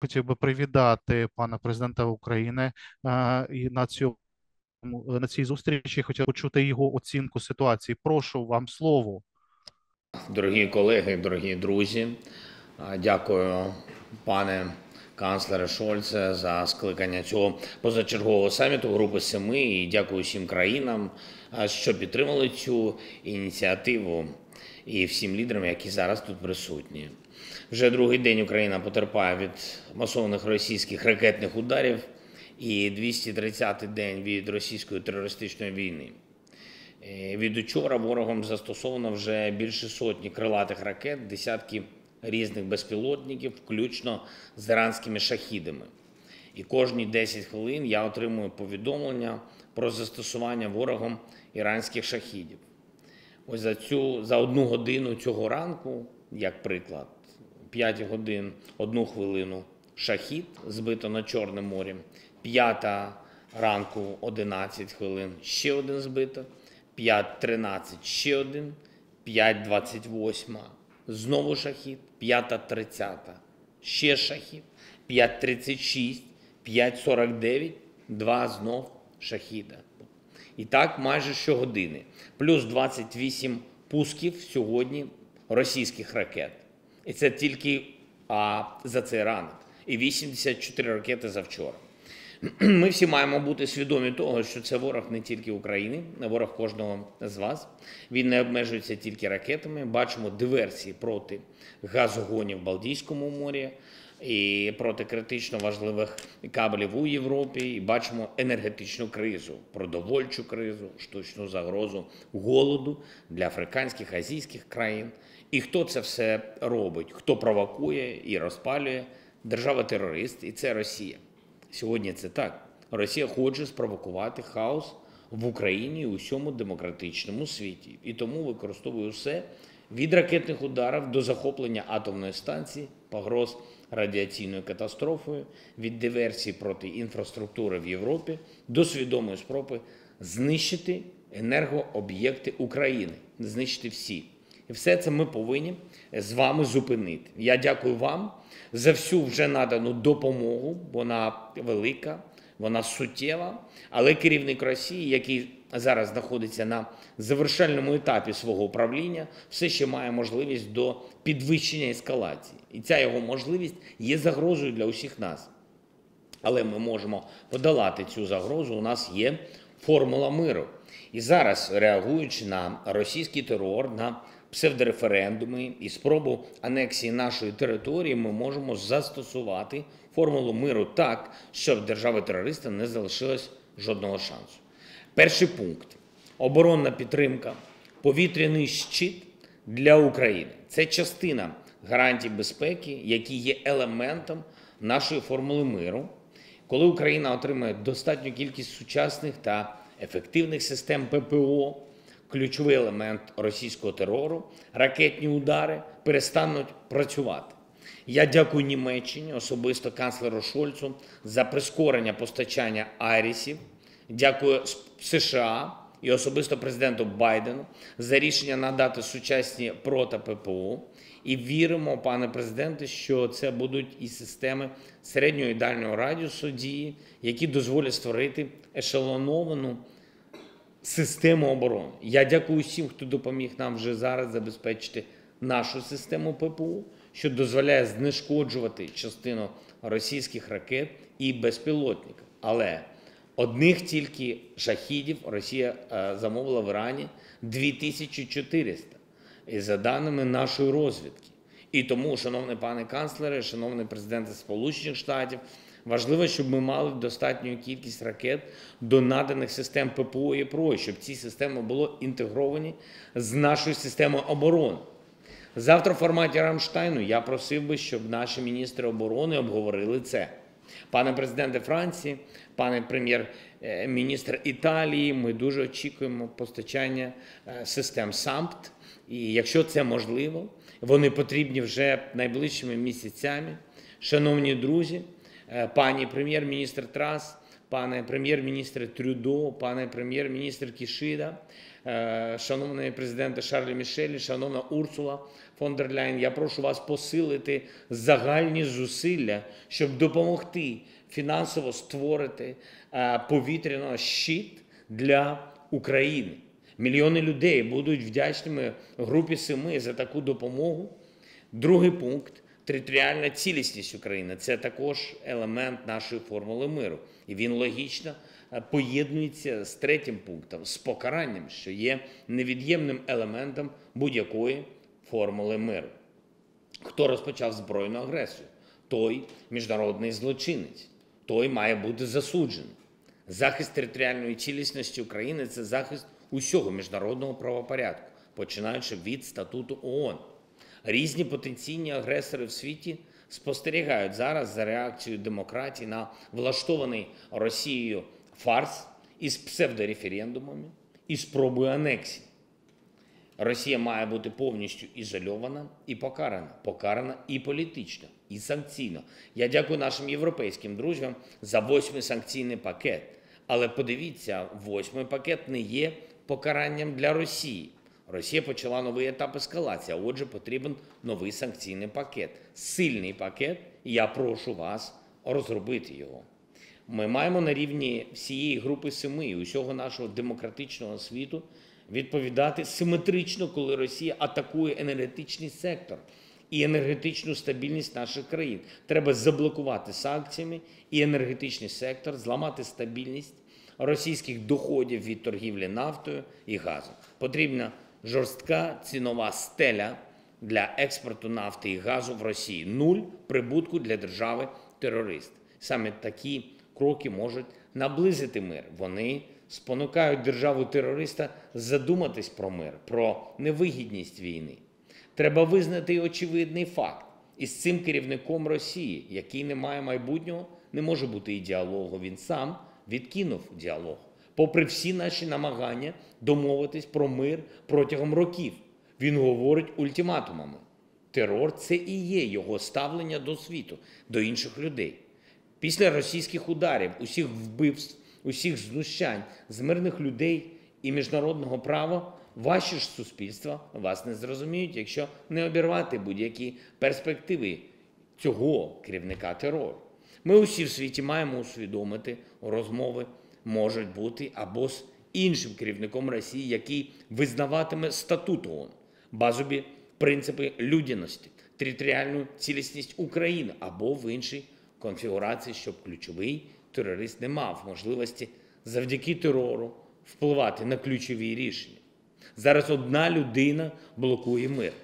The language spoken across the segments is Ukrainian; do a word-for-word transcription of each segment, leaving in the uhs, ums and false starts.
хотів би привітати пана президента України е, і на цьому на цій зустрічі. Хотів почути його оцінку ситуації. Прошу вам слово. Дорогі колеги, дорогі друзі, дякую, пане канцлере Шольце, за скликання цього позачергового саміту Групи Семи, і дякую всім країнам, що підтримали цю ініціативу, і всім лідерам, які зараз тут присутні. Вже другий день Україна потерпає від масованих російських ракетних ударів і двісті тридцятий день від російської терористичної війни. Від учора ворогом застосовано вже більше сотні крилатих ракет, десятки різних безпілотників, включно з іранськими шахідами. І кожні десять хвилин я отримую повідомлення про застосування ворогом іранських шахідів. Ось за цю за одну годину цього ранку, як приклад, п'ять годин, одну хвилину шахід збито над Чорним морем, п'ята ранку одинадцять хвилин ще один збито, п'ять тринадцять ще один, п'ять двадцять вісім знову шахід, п'ята тридцята ще шахід, п'ять тридцять шість, п'ять сорок дев'ять, два знов шахіда. І так майже щогодини. Плюс двадцять вісім пусків сьогодні російських ракет. І це тільки а, за цей ранок. І вісімдесят чотири ракети завчора. Ми всі маємо бути свідомі того, що це ворог не тільки України, а ворог кожного з вас. Він не обмежується тільки ракетами. Бачимо диверсії проти газогонів в Балтійському морі і проти критично важливих кабелів у Європі. І бачимо енергетичну кризу, продовольчу кризу, штучну загрозу голоду для африканських, азійських країн. І хто це все робить? Хто провокує і розпалює? Держава-терорист, і це Росія. Сьогодні це так. Росія хоче спровокувати хаос в Україні і у всьому демократичному світі. І тому використовує все від ракетних ударів до захоплення атомної станції, погроз радіаційною катастрофою, від диверсії проти інфраструктури в Європі до свідомої спроби знищити енергооб'єкти України, знищити всі. І все це ми повинні з вами зупинити. Я дякую вам за всю вже надану допомогу, вона велика, вона суттєва, але керівник Росії, який зараз знаходиться на завершальному етапі свого управління, все ще має можливість до підвищення ескалації. І ця його можливість є загрозою для усіх нас. Але ми можемо подолати цю загрозу, у нас є формула миру. І зараз, реагуючи на російський терор, на псевдореферендуми і спробу анексії нашої території, ми можемо застосувати формулу миру так, щоб держави-терориста не залишилось жодного шансу. Перший пункт – оборонна підтримка, повітряний щит для України. Це частина гарантій безпеки, які є елементом нашої формули миру. Коли Україна отримає достатню кількість сучасних та ефективних систем ППО, ключовий елемент російського терору, ракетні удари перестануть працювати. Я дякую Німеччині, особисто канцлеру Шольцу, за прискорення постачання айрісів. Дякую США і особисто президенту Байдену за рішення надати сучасні проти-ППО. І віримо, пане президенте, що це будуть і системи середнього і дальнього радіусу дії, які дозволять створити ешелоновану систему оборони. Я дякую всім, хто допоміг нам вже зараз забезпечити нашу систему ППО, що дозволяє знешкоджувати частину російських ракет і безпілотників. Але одних тільки шахідів Росія замовила в Ірані дві тисячі чотириста, і за даними нашої розвідки. І тому, шановний пане канцлере, шановний президенте Сполучених Штатів, важливо, щоб ми мали достатню кількість ракет до наданих систем ППО і ПРО, щоб ці системи були інтегровані з нашою системою оборони. Завтра в форматі Рамштайну я просив би, щоб наші міністри оборони обговорили це. Пане президенте Франції, пане прем'єр-міністр Італії, ми дуже очікуємо постачання систем САМПТ. І якщо це можливо, вони потрібні вже найближчими місяцями. Шановні друзі, пані прем'єр-міністр Трас, пане прем'єр-міністре Трюдо, пане прем'єр-міністр Кішида, е, шановний президенте Шарлі Мішель, шановна Урсула фон дер Ляєн, я прошу вас посилити загальні зусилля, щоб допомогти фінансово створити е, повітряний щит для України. Мільйони людей будуть вдячними групі семи за таку допомогу. Другий пункт – територіальна цілісність України. Це також елемент нашої формули миру. І він логічно поєднується з третім пунктом – з покаранням, що є невід'ємним елементом будь-якої формули миру. Хто розпочав збройну агресію? Той міжнародний злочинець. Той має бути засуджений. Захист територіальної цілісності України – це захист усього міжнародного правопорядку, починаючи від статуту ООН. Різні потенційні агресори в світі спостерігають зараз за реакцією демократії на влаштований Росією фарс із псевдореферендумами і спробою анексії. Росія має бути повністю ізольована і покарана. Покарана і політично, і санкційно. Я дякую нашим європейським друзям за восьмий санкційний пакет. Але подивіться, восьмий пакет не є покаранням для Росії. Росія почала новий етап ескалації, а отже потрібен новий санкційний пакет. Сильний пакет, і я прошу вас розробити його. Ми маємо на рівні всієї групи семи і усього нашого демократичного світу відповідати симетрично, коли Росія атакує енергетичний сектор і енергетичну стабільність наших країн. Треба заблокувати санкціями і енергетичний сектор, зламати стабільність російських доходів від торгівлі нафтою і газом. Потрібна жорстка цінова стеля для експорту нафти і газу в Росії. Нуль прибутку для держави-терориста. Саме такі кроки можуть наблизити мир. Вони спонукають державу-терориста задуматись про мир, про невигідність війни. Треба визнати й очевидний факт. Із цим керівником Росії, який не має майбутнього, не може бути і діалогу. Він сам відкинув діалог. Попри всі наші намагання домовитись про мир протягом років, він говорить ультиматумами. Терор – це і є його ставлення до світу, до інших людей. Після російських ударів, усіх вбивств, усіх знущань з мирних людей і міжнародного права, ваші ж суспільства вас не зрозуміють, якщо не обірвати будь-які перспективи цього керівника терору. Ми усі в світі маємо усвідомити, розмови можуть бути або з іншим керівником Росії, який визнаватиме статут ООН, базові принципи людяності, територіальну цілісність України або в іншій конфігурації, щоб ключовий терорист не мав можливості завдяки терору впливати на ключові рішення. Зараз одна людина блокує мир.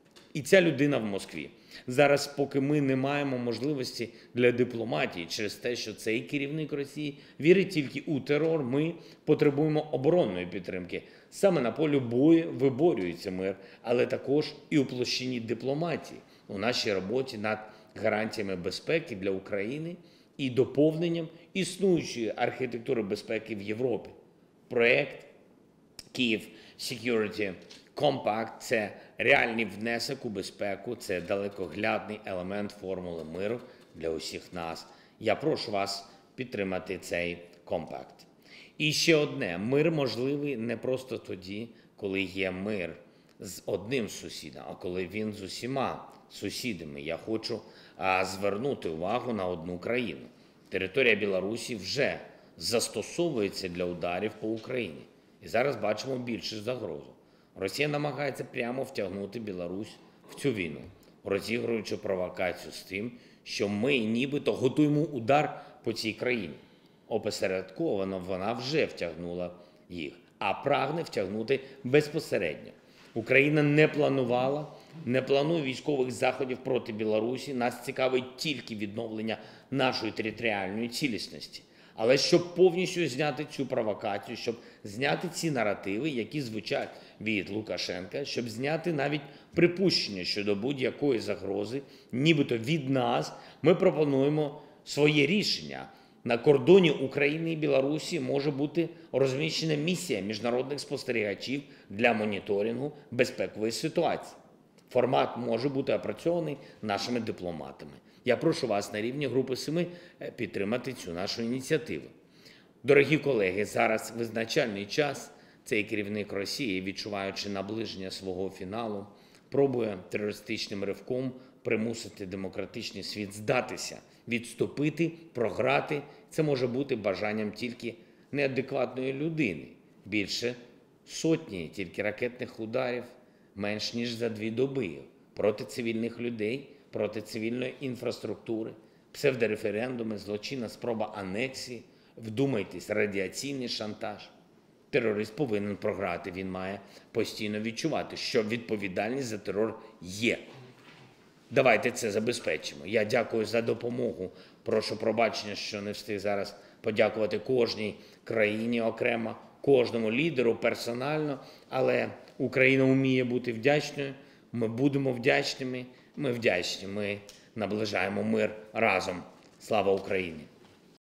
І ця людина в Москві. Зараз, поки ми не маємо можливості для дипломатії через те, що цей керівник Росії вірить тільки у терор, ми потребуємо оборонної підтримки. Саме на полі бою виборюється мир, але також і у площині дипломатії, у нашій роботі над гарантіями безпеки для України і доповненням існуючої архітектури безпеки в Європі. Проєкт Kyiv Security Compact – це реальний внесок у безпеку, це далекоглядний елемент формули миру для усіх нас. Я прошу вас підтримати цей компакт. І ще одне. Мир можливий не просто тоді, коли є мир з одним сусідом, а коли він з усіма сусідами. Я хочу а, звернути увагу на одну країну. Територія Білорусі вже застосовується для ударів по Україні. І зараз бачимо більшу загрозу. Росія намагається прямо втягнути Білорусь в цю війну, розігруючи провокацію з тим, що ми нібито готуємо удар по цій країні. Опосередковано вона вже втягнула їх, а прагне втягнути безпосередньо. Україна не планувала, не планує військових заходів проти Білорусі. Нас цікавить тільки відновлення нашої територіальної цілісності. Але щоб повністю зняти цю провокацію, щоб зняти ці наративи, які звучать від Лукашенка, щоб зняти навіть припущення щодо будь-якої загрози, нібито від нас, ми пропонуємо своє рішення. На кордоні України і Білорусі може бути розміщена місія міжнародних спостерігачів для моніторингу безпекової ситуації. Формат може бути опрацьований нашими дипломатами. Я прошу вас на рівні групи семи підтримати цю нашу ініціативу. Дорогі колеги, зараз визначальний час. Цей керівник Росії, відчуваючи наближення свого фіналу, пробує терористичним ривком примусити демократичний світ здатися, відступити, програти. Це може бути бажанням тільки неадекватної людини. Більше сотні тільки ракетних ударів менш ніж за дві доби проти цивільних людей, проти цивільної інфраструктури, псевдореферендуми, злочинна спроба анексії. Вдумайтесь, радіаційний шантаж. Терорист повинен програти, він має постійно відчувати, що відповідальність за терор є. Давайте це забезпечимо. Я дякую за допомогу. Прошу пробачення, що не встиг зараз подякувати кожній країні окремо, кожному лідеру персонально, але Україна вміє бути вдячною, ми будемо вдячними, ми вдячні, ми наближаємо мир разом. Слава Україні!